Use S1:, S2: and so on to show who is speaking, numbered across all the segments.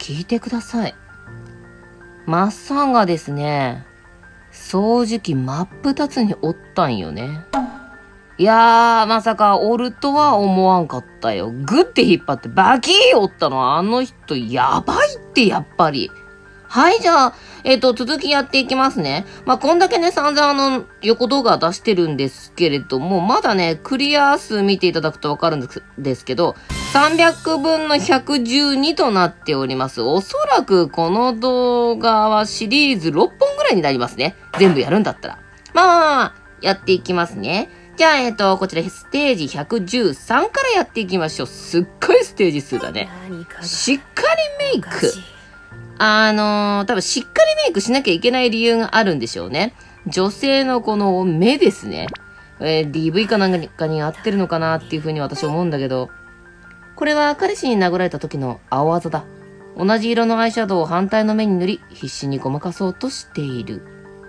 S1: 聞いてください。マッサンがですね、掃除機真っ二つに折ったんよね。いやー、まさか折るとは思わんかったよ。グッて引っ張ってバキー折ったのはあの人やばいってやっぱり。はい、じゃあ、続きやっていきますね。まあ、こんだけね、散々横動画出してるんですけれども、まだね、クリア数見ていただくとわかるんですけど、300分の112となっております。おそらくこの動画はシリーズ6本ぐらいになりますね。全部やるんだったら。まあ、やっていきますね。じゃあ、こちらステージ113からやっていきましょう。すっごいステージ数だね。しっかりメイク。多分しっかりメイクしなきゃいけない理由があるんでしょうね。女性のこの目ですね。DV かなんかに合ってるのかなっていう風に私思うんだけど。これは彼氏に殴られた時の青あざだ。同じ色のアイシャドウを反対の目に塗り、必死にごまかそうとしている。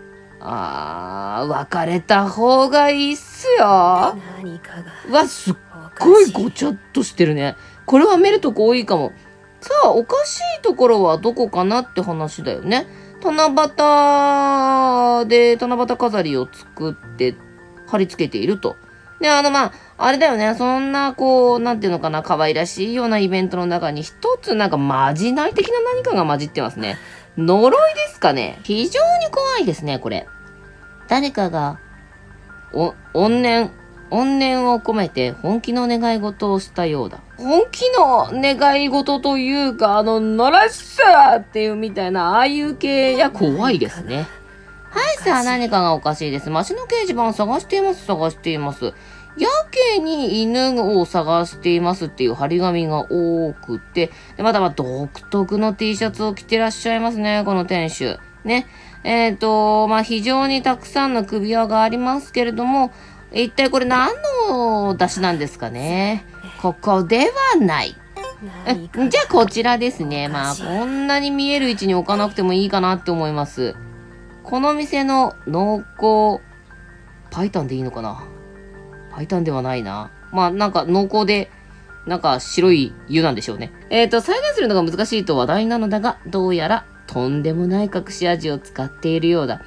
S1: 別れた方がいいっすよ。すっごいごちゃっとしてるね。これは見るとこ多いかも。さあ、おかしいところはどこかなって話だよね。七夕で七夕飾りを作って貼り付けていると。で、あれだよね。そんな、なんていうのかな、可愛らしいようなイベントの中に一つまじない的な何かが混じってますね。呪いですかね。非常に怖いですね、これ。誰かが、怨念を込めて本気の願い事をしたようだ。本気の願い事というか、ノラッサーっていうみたいな、ああいう系や怖いですね。はい、さあ何かがおかしいです。街の掲示板探しています。やけに犬を探していますっていう張り紙が多くて、でまた独特の T シャツを着てらっしゃいますね、この店主。ね。非常にたくさんの首輪がありますけれども、一体これ何の出汁なんですかね。ここではない。じゃあこちらですね。こんなに見える位置に置かなくてもいいかなって思います。この店の濃厚、パイタンでいいのかな？パイタンではないな。濃厚で、白い湯なんでしょうね。再現するのが難しいと話題なのだが、どうやらとんでもない隠し味を使っているようだ。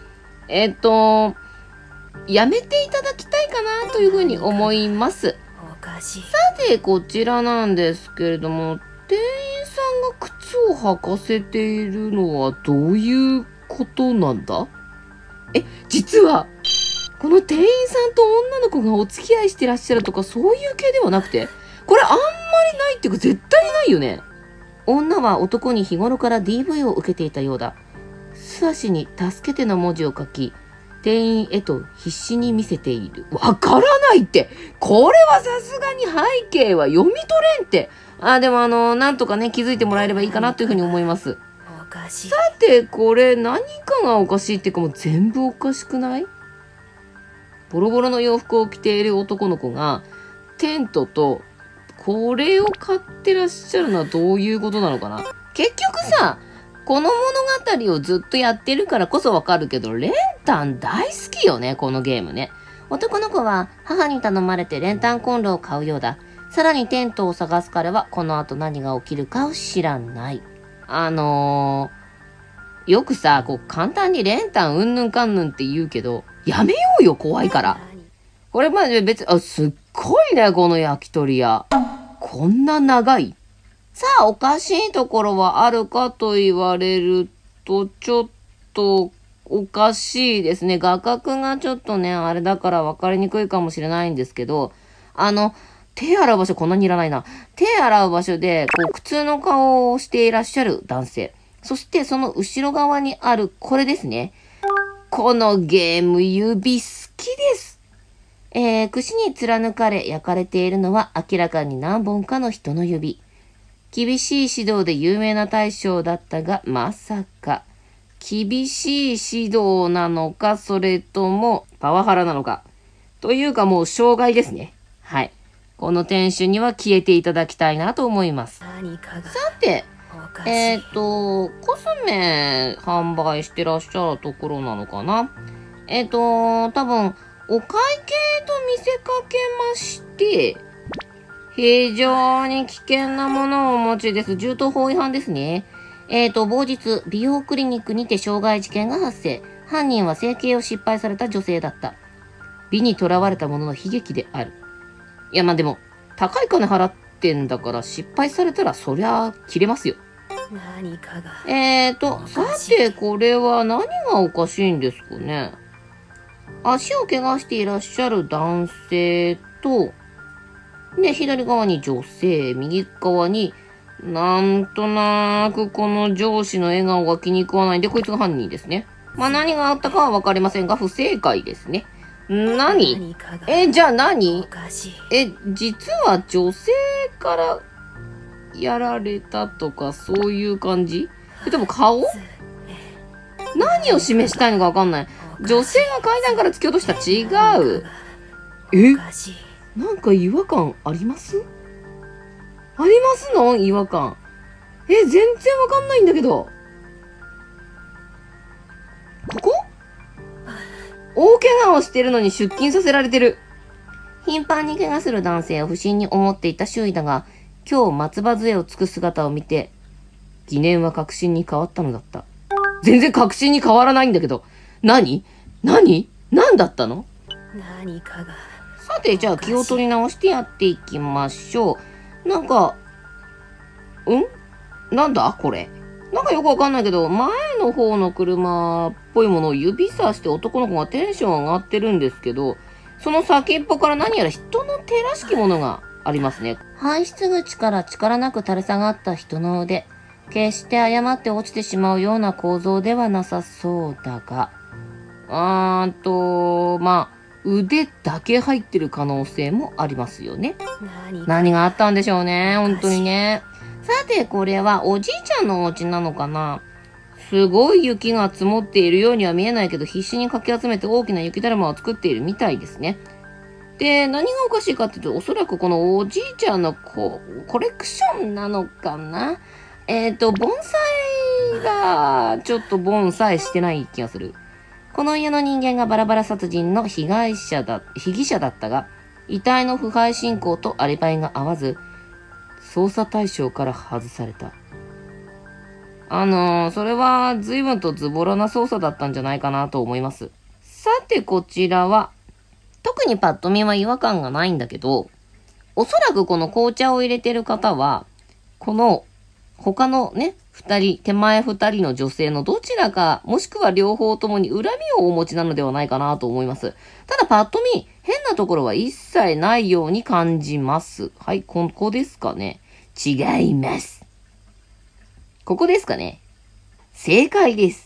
S1: やめていただきたいかなというふうに思います。さて、こちらなんですけれども、店員さんが靴を履かせているのはどういうことなんだ？実は、この店員さんと女の子がお付き合いしてらっしゃるとかそういう系ではなくて、これあんまりないっていうか絶対にないよね。女は男に日頃から DV を受けていたようだ。素足に助けての文字を書き、店員へと必死に見せている。わからないって。これはさすがに背景は読み取れんって。でもなんとかね、気づいてもらえればいいかなというふうに思います。さて、これ何かがおかしいっていうかもう全部おかしくない？ボロボロの洋服を着ている男の子が、テントと、これを買ってらっしゃるのはどういうことなのかな？結局さ、この物語をずっとやってるからこそわかるけど、練炭大好きよね、このゲームね。男の子は母に頼まれて練炭コンロを買うようだ。さらにテントを探す彼はこの後何が起きるかを知らない。よくさ、簡単に練炭うんぬんかんぬんって言うけど、やめようよ、怖いから。これ別に、すっごいね、この焼き鳥屋。こんな長い。さあ、おかしいところはあるかと言われると、ちょっとおかしいですね。画角がちょっとね、あれだから分かりにくいかもしれないんですけど、手洗う場所こんなにいらないな。手洗う場所で、苦痛の顔をしていらっしゃる男性。そしてその後ろ側にあるこれですね。このゲーム指好きです。串に貫かれ焼かれているのは明らかに何本かの人の指。厳しい指導で有名な大将だったが、まさか、厳しい指導なのか、それともパワハラなのか。というかもう障害ですね。はい。この店主には消えていただきたいなと思います。さて、コスメ販売してらっしゃるところなのかな？多分、お会計と見せかけまして、非常に危険なものをお持ちです。銃刀法違反ですね。 某日、美容クリニックにて傷害事件が発生。犯人は整形を失敗された女性だった。美に囚われたものの悲劇である。いや、まあでも、高い金払ってんだから失敗されたらそりゃ切れますよ。
S2: 何かが
S1: さて、これは何がおかしいんですかね。足を怪我していらっしゃる男性と、ね、左側に女性、右側に、なんとなくこの上司の笑顔が気に食わないんで、こいつが犯人ですね。まあ何があったかはわかりませんが、不正解ですね。何じゃあ何実は女性からやられたとかそういう感じ？でも顔？何を示したいのかわかんない。女性が階段から突き落とした？違う。なんか違和感あります？ありますの？違和感。全然わかんないんだけど。ここ？大怪我をしてるのに出勤させられてる。頻繁に怪我する男性を不審に思っていた周囲だが、今日松葉杖をつく姿を見て、疑念は確信に変わったのだった。全然確信に変わらないんだけど。何だったの？
S2: 何かが。
S1: さて、じゃあ気を取り直してやっていきましょう。なんか、なんだこれ。なんかよくわかんないけど、前の方の車っぽいものを指さして男の子がテンション上がってるんですけど、その先っぽから何やら人の手らしきものがありますね。排出口から力なく垂れ下がった人の腕。決して誤って落ちてしまうような構造ではなさそうだが、まあ、腕だけ入ってる可能性もありますよね。何があったんでしょうね、本当にね。さて、これはおじいちゃんのお家なのかな？すごい雪が積もっているようには見えないけど、必死にかき集めて大きな雪だるまを作っているみたいですね。で、何がおかしいかっていうと、おそらくこのおじいちゃんのコレクションなのかな？盆栽が、ちょっと盆栽してない気がする。この家の人間がバラバラ殺人の被疑者だったが、遺体の腐敗進行とアリバイが合わず、捜査対象から外された。それは随分とズボラな捜査だったんじゃないかなと思います。さて、こちらは、特にパッと見は違和感がないんだけど、おそらくこの紅茶を入れてる方は、この他のね、手前二人の女性のどちらか、もしくは両方ともに恨みをお持ちなのではないかなと思います。ただパッと見、変なところは一切ないように感じます。はい、ここですかね。違います。ここですかね。正解です。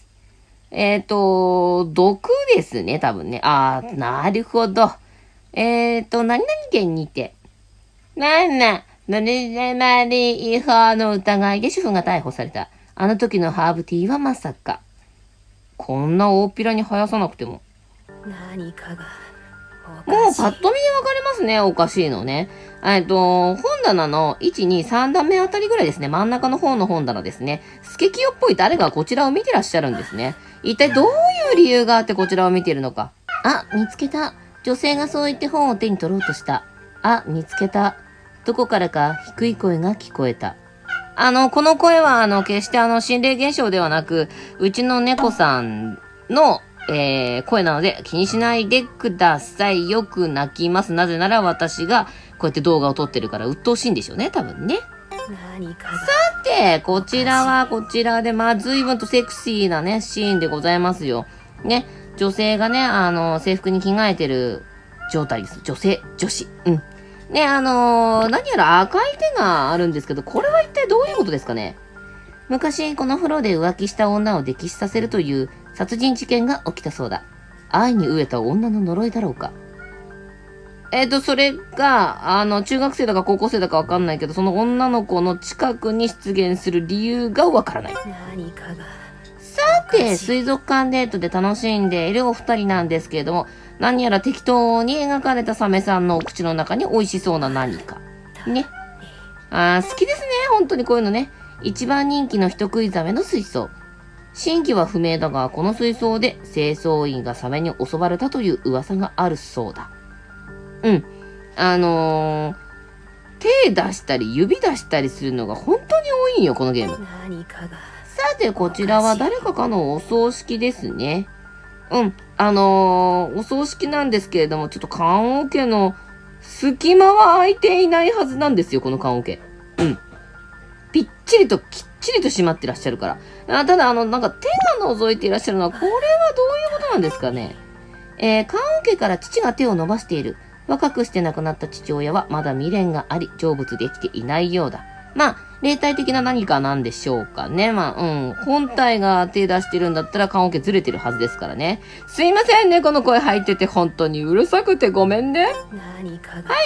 S1: 毒ですね、多分ね。なるほど。何々県にて、ノルマリ違法の疑いで主婦が逮捕された。あの時のハーブティーはまさか。こんな大っぴらに生やさなくても。
S2: 何かが。
S1: もうパッと見でわかりますね、おかしいのね。本棚の1、2、3段目あたりぐらいですね。真ん中の方の本棚ですね。スケキヨっぽい誰がこちらを見てらっしゃるんですね。一体どういう理由があってこちらを見ているのか。見つけた。女性がそう言って本を手に取ろうとした。見つけた。どこからか低い声が聞こえた。この声は決して心霊現象ではなく、うちの猫さんの、声なので気にしないでください。よく泣きます。なぜなら私がこうやって動画を撮ってるから鬱陶しいんでしょうね、多分ね。さて、こちらはこちらで、随分とセクシーなね、シーンでございますよ。ね、女性がね、制服に着替えてる状態です。女子。ね、何やら赤い手があるんですけど、これは一体どういうことですかね？昔、この風呂で浮気した女を溺死させるという殺人事件が起きたそうだ。愛に飢えた女の呪いだろうか。それが、中学生だか高校生だかわかんないけど、その女の子の近くに出現する理由がわからない。
S2: 何かが。
S1: さて、水族館デートで楽しんでいるお二人なんですけれども、何やら適当に描かれたサメさんのお口の中に美味しそうな何か。ね。好きですね。本当にこういうのね。一番人気の人食いザメの水槽。真偽は不明だが、この水槽で清掃員がサメに襲われたという噂があるそうだ。手出したり指出したりするのが本当に多いんよ、このゲーム。
S2: 何かが。
S1: さて、こちらは誰かかのお葬式ですね。お葬式なんですけれども、ちょっと棺桶の隙間は空いていないはずなんですよ、この棺桶。ぴっちりと、きっちりと閉まってらっしゃるから。ただ、なんか手が覗いていらっしゃるのは、これはどういうことなんですかね。棺桶から父が手を伸ばしている。若くして亡くなった父親はまだ未練があり、成仏できていないようだ。まあ、霊体的な何かなんでしょうかね。本体が手出してるんだったら棺桶ずれてるはずですからね。すいませんね、この声入ってて本当にうるさくてごめんね。はい、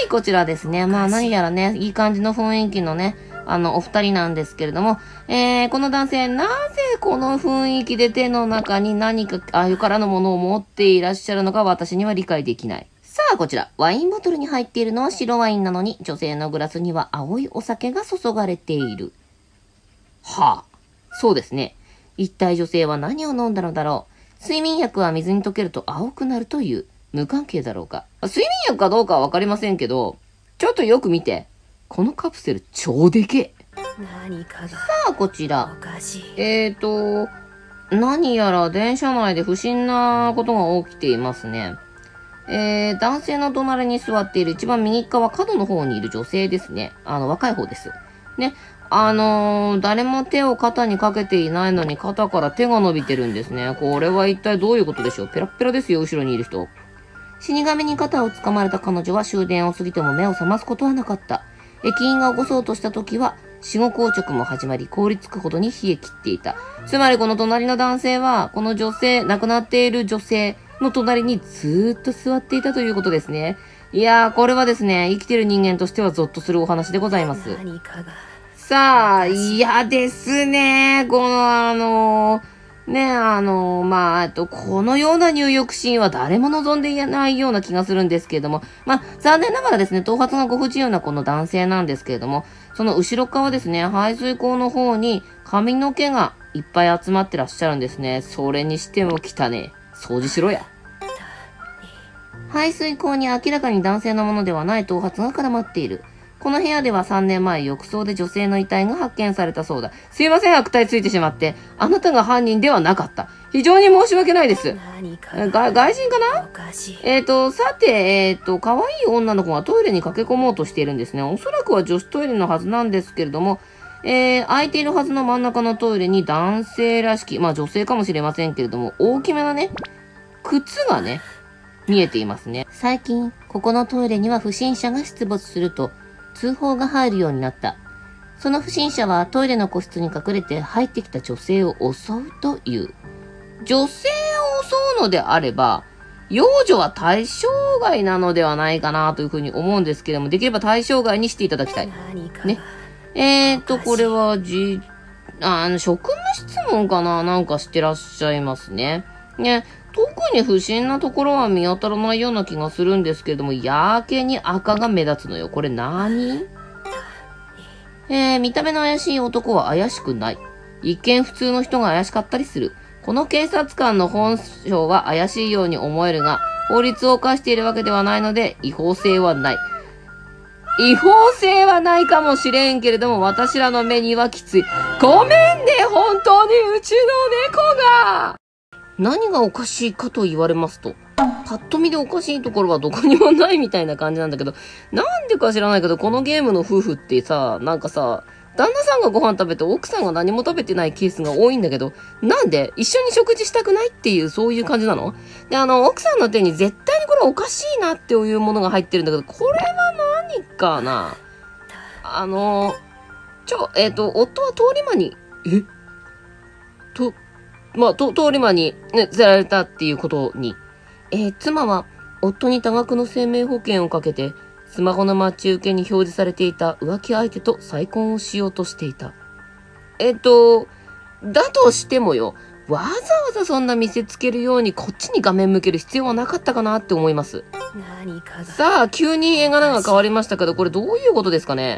S1: こちらですね。何やらね、いい感じの雰囲気のね、お二人なんですけれども、この男性、なぜこの雰囲気で手の中に何か、ああいうからのものを持っていらっしゃるのか私には理解できない。さあ、こちら。ワインボトルに入っているのは白ワインなのに、女性のグラスには青いお酒が注がれている。はあ、そうですね。一体女性は何を飲んだのだろう。睡眠薬は水に溶けると青くなるという。無関係だろうか。睡眠薬かどうかはわかりませんけど、ちょっとよく見て。このカプセル超でけえ。さあ、こちら。何やら電車内で不審なことが起きていますね。男性の隣に座っている一番右側角の方にいる女性ですね。若い方です。ね。誰も手を肩にかけていないのに肩から手が伸びてるんですね。これは一体どういうことでしょう。ペラッペラですよ、後ろにいる人。死神に肩を掴まれた彼女は終電を過ぎても目を覚ますことはなかった。駅員が起こそうとした時は、死後硬直も始まり、凍りつくほどに冷え切っていた。つまりこの隣の男性は、この女性、亡くなっている女性の隣にずーっと座っていたということですね。いやー、これはですね、生きてる人間としてはゾッとするお話でございます。さあ、嫌ですね。このこのような入浴シーンは誰も望んでいないような気がするんですけれども、残念ながらですね、頭髪がご不自由なこの男性なんですけれども、その後ろ側ですね、排水口の方に髪の毛がいっぱい集まってらっしゃるんですね。それにしても汚ねえ。掃除しろや。排水口に明らかに男性のものではない頭髪が絡まっている。この部屋では3年前浴槽で女性の遺体が発見されたそうだ。すいません、悪態ついてしまって。あなたが犯人ではなかった。非常に申し訳ないです。外人かな？さて、可愛い女の子がトイレに駆け込もうとしているんですね。おそらくは女子トイレのはずなんですけれども、空いているはずの真ん中のトイレに男性らしき、女性かもしれませんけれども、大きめなね、靴がね、見えていますね。最近、ここのトイレには不審者が出没すると、通報が入るようになった。その不審者はトイレの個室に隠れて入ってきた女性を襲うという。女性を襲うのであれば、幼女は対象外なのではないかなというふうに思うんですけれども、できれば対象外にしていただきたい。ね。これは職務質問かななんかしてらっしゃいますね。ね。特に不審なところは見当たらないような気がするんですけれども、やけに赤が目立つのよ。これ何？見た目の怪しい男は怪しくない。一見普通の人が怪しかったりする。この警察官の本性は怪しいように思えるが、法律を犯しているわけではないので、違法性はない。違法性はないかもしれんけれども、私らの目にはきつい。ごめんね、本当にうちの猫が。何がおかしいかと言われますと、パッと見でおかしいところはどこにもないみたいな感じなんだけど、なんでか知らないけど、このゲームの夫婦ってさ、旦那さんがご飯食べて奥さんが何も食べてないケースが多いんだけど、なんで一緒に食事したくないっていう、そういう感じなの？で、奥さんの手に絶対にこれおかしいなっていうものが入ってるんだけど、これは何かな？夫は通り魔に、通り魔に、ね、釣られたっていうことに、妻は夫に多額の生命保険をかけて、スマホの待ち受けに表示されていた浮気相手と再婚をしようとしていた。だとしてもよ、わざわざそんな見せつけるようにこっちに画面向ける必要はなかったかなって思います。さあ、急に絵柄が変わりましたけど、これどういうことですかね？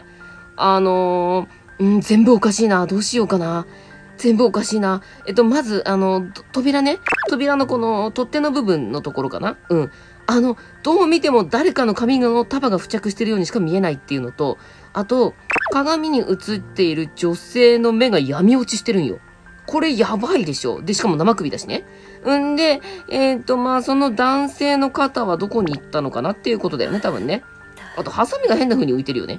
S1: 全部おかしいな。どうしようかな。全部おかしいな。まず、扉のこの取っ手の部分のところかな？どう見ても誰かの髪の束が付着してるようにしか見えないっていうのと、あと、鏡に映っている女性の目が闇落ちしてるんよ。 これやばいでしょ。で、しかも生首だしね。んで、まあ、その男性の方はどこに行ったのかなっていうことだよね、多分ね。あと、ハサミが変な風に浮いてるよね。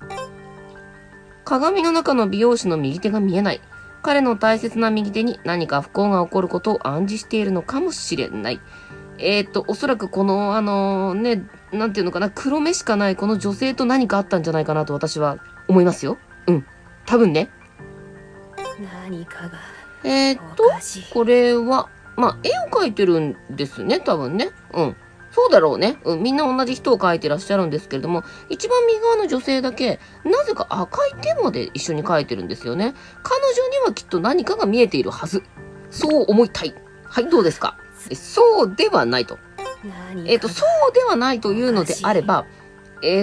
S1: 鏡の中の美容師の右手が見えない。彼の大切な右手に何か不幸が起こることを暗示しているのかもしれない。おそらくこの、なんていうのかな、黒目しかないこの女性と何かあったんじゃないかなと私は思いますよ。うん。多分ね。
S2: 何かが
S1: これは、まあ、絵を描いてるんですね、多分ね。うん。そうだろうね。うん。みんな同じ人を描いてらっしゃるんですけれども、一番右側の女性だけ、なぜか赤い手まで一緒に描いてるんですよね。彼女にはきっと何かが見えているはず。そう思いたい。はい、どうですか？そうではないと。そうではないというのであれば、じ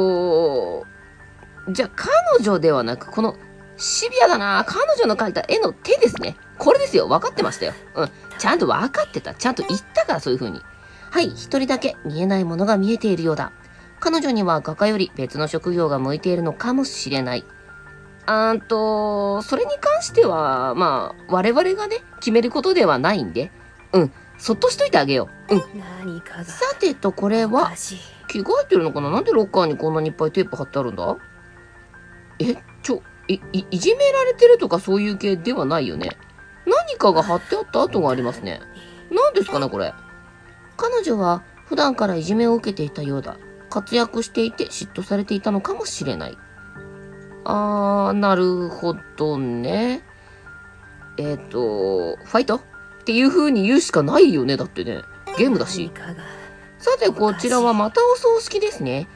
S1: ゃあ彼女ではなく、この、シビアだな。彼女の描いた絵の手ですね。これですよ。分かってましたよ。うん。ちゃんと分かってた。ちゃんと言ったから、そういう風に。はい、一人だけ見えないものが見えているようだ。彼女には画家より別の職業が向いているのかもしれない。それに関しては、まあ、我々がね、決めることではないんで、うん。そっとしといてあげよう。うん。さてと、これは、着替えてるのかな？なんでロッカーにこんなにいっぱいテープ貼ってあるんだ？いじめられてるとかそういう系ではないよね。何かが貼ってあった跡がありますね。何ですかね、これ。彼女は普段からいじめを受けていたようだ。活躍していて嫉妬されていたのかもしれない。なるほどね。ファイトっていう風に言うしかないよね。だってね、ゲームだし。さて、こちらはまたお葬式ですね。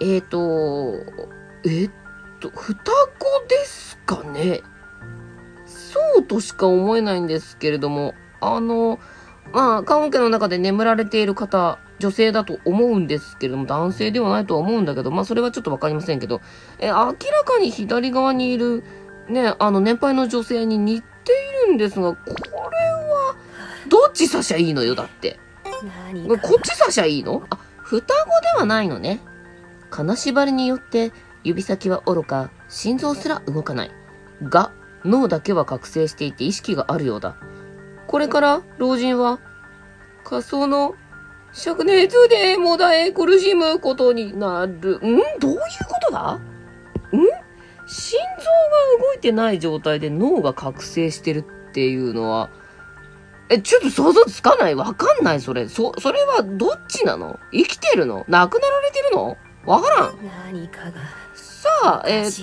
S1: 双子ですかね。そうとしか思えないんですけれども、まあ、棺桶の中で眠られている方、女性だと思うんですけれども、男性ではないとは思うんだけど、まあ、それはちょっとわかりませんけど、明らかに左側にいる、ね、年配の女性に似ているんですが、これは、どっち刺しゃいいのよ、だって。こっち刺しゃいいの？双子ではないのね。金縛りによって、指先は愚か、心臓すら動かない。が、脳だけは覚醒していて意識があるようだ。これから老人は仮想の灼熱でもだえ苦しむことになる。どういうことだ？心臓が動いてない状態で脳が覚醒してるっていうのは、ちょっと想像つかない。わかんない、それ。それはどっちなの？生きてるの？亡くなられてるの？わからん。さあ、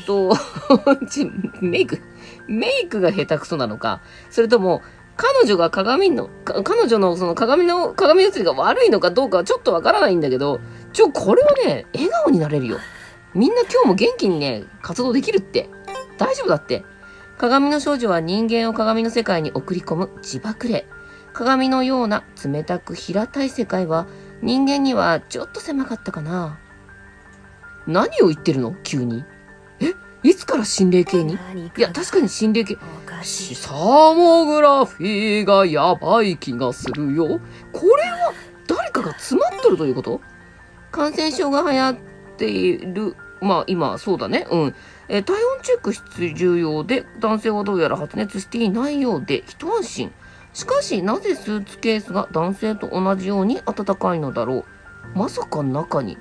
S1: メイクが下手くそなのか、それとも、彼女のその鏡映りが悪いのかどうかはちょっとわからないんだけど、これはね、笑顔になれるよ。みんな今日も元気にね、活動できるって。大丈夫だって。鏡の少女は人間を鏡の世界に送り込む自爆霊。鏡のような冷たく平たい世界は人間にはちょっと狭かったかな。何を言ってるの？急に。いつから心霊系に？いや、確かに心霊系。サーモグラフィーがやばい気がするよ。これは誰かが詰まっとるということ？感染症が流行っている。まあ今、そうだね。体温チェック重要で、男性はどうやら発熱していないようで、一安心。しかし、なぜスーツケースが男性と同じように暖かいのだろう。まさか中に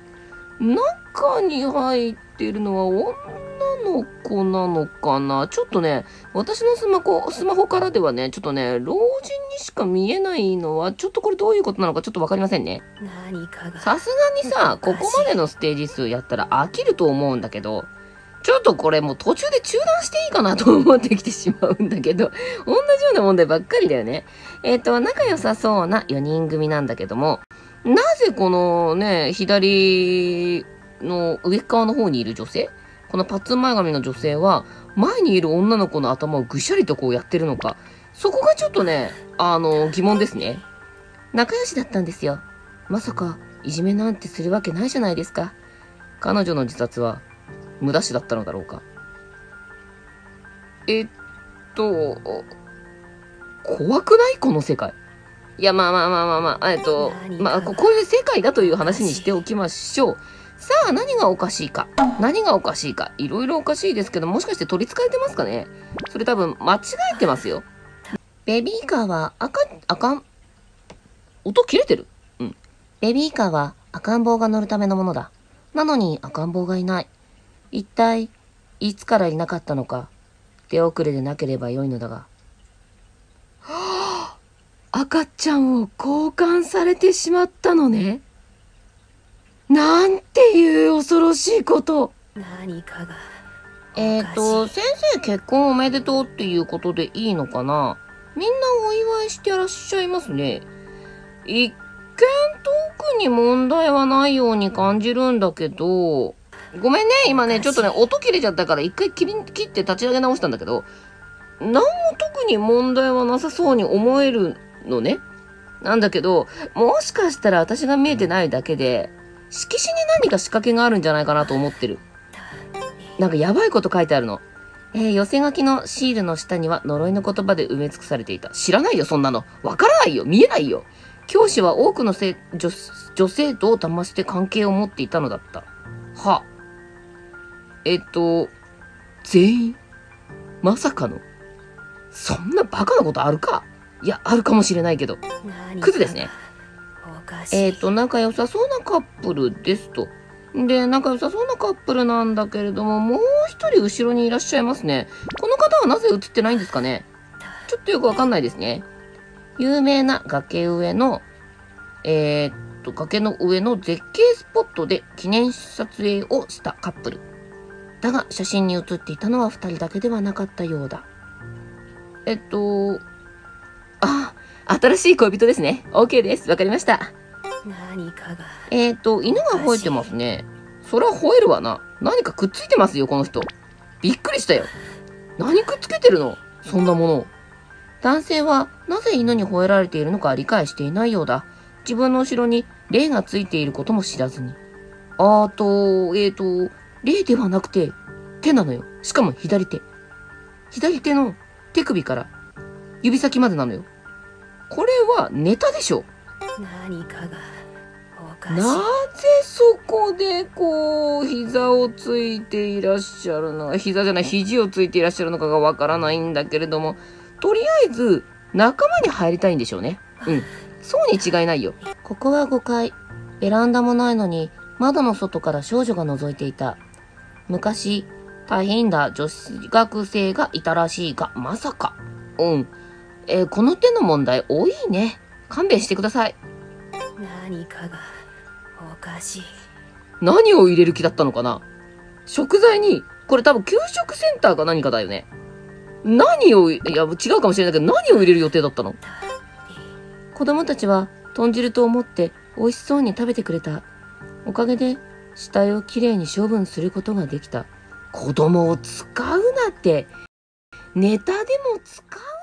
S1: 入っているのは女の子なのかな。ちょっとね、私のスマホからではね、ちょっとね、老人にしか見えないのは、ちょっとこれどういうことなのかちょっとわかりませんね。さすがにさ、ここまでのステージ数やったら飽きると思うんだけど、ちょっとこれもう途中で中断していいかなと思ってきてしまうんだけど、同じような問題ばっかりだよね。仲良さそうな4人組なんだけども、なぜこのね、左の上側の方にいる女性、このパッツン前髪の女性は、前にいる女の子の頭をぐしゃりとこうやってるのか、そこがちょっとね、疑問ですね。仲良しだったんですよ。まさか、いじめなんてするわけないじゃないですか。彼女の自殺は、無駄死だったのだろうか。怖くない？この世界。いや、まあ、こういう世界だという話にしておきましょう。さあ、何がおかしいか。いろいろおかしいですけど、もしかして取り憑かれてますかね？それ多分、間違えてますよ。 ベビーカーは音切れてる。うん。ベビーカーは赤ん坊が乗るためのものだ。なのに赤ん坊がいない。一体、いつからいなかったのか。手遅れでなければよいのだが。はあ、赤ちゃんを交換されてしまったのね。なんていう恐ろしいこと。
S2: 何かが
S1: 先生結婚おめでとうっていうことでいいのかな。みんなお祝いしてらっしゃいますね。一見特に問題はないように感じるんだけど、ごめんね、今ね、ちょっとね、音切れちゃったから一回切って立ち上げ直したんだけど、何も特に問題はなさそうに思えるのね。なんだけど、もしかしたら私が見えてないだけで、色紙に何か仕掛けがあるんじゃないかなと思ってる。なんかやばいこと書いてあるの。寄せ書きのシールの下には呪いの言葉で埋め尽くされていた。知らないよ、そんなの。わからないよ。見えないよ。教師は多くの女生徒を騙して関係を持っていたのだった。は。全員まさかのそんなバカなことあるか。いや、あるかもしれないけど。クズですね。仲良さそうなカップルですと。で、仲良さそうなカップルなんだけれども、もう一人後ろにいらっしゃいますね。この方はなぜ映ってないんですかね。ちょっとよくわかんないですね。有名な崖の上の絶景スポットで記念撮影をしたカップル。だが、写真に写っていたのは2人だけではなかったようだ。新しい恋人ですね。OK です。わかりました。
S2: 何かが
S1: 犬が吠えてますね。それは吠えるわな。何かくっついてますよ、この人。びっくりしたよ。何くっつけてるの？そんなもの。男性はなぜ犬に吠えられているのか理解していないようだ。自分の後ろに霊がついていることも知らずに。霊ではなくて手なのよ。しかも左手。左手の手首から指先までなのよ。これはネタでしょ。
S2: 何かがおかしい。
S1: なぜそこで膝をついていらっしゃるのか、肘をついていらっしゃるのかがわからないんだけれども、とりあえず仲間に入りたいんでしょうね。うん。そうに違いないよ。ここは5階。ベランダもないのに窓の外から少女が覗いていた。昔、大変だ女子学生がいたらしいが、まさか。うん。この手の問題多いね。勘弁してください。
S2: 何かがおかしい。
S1: 何を入れる気だったのかな。食材に、これ多分給食センターか何かだよね。いや、違うかもしれないけど、何を入れる予定だったの？子供たちは豚汁と思って美味しそうに食べてくれた。おかげで死体をきれいに処分することができた。子供を使うなって。ネタでも使う